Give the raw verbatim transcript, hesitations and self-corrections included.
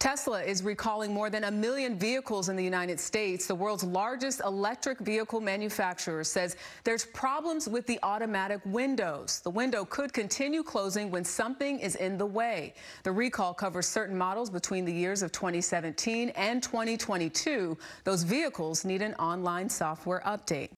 Tesla is recalling more than a million vehicles in the United States. The world's largest electric vehicle manufacturer says there's problems with the automatic windows. The window could continue closing when something is in the way. The recall covers certain models between the years of twenty seventeen and twenty twenty-two. Those vehicles need an online software update.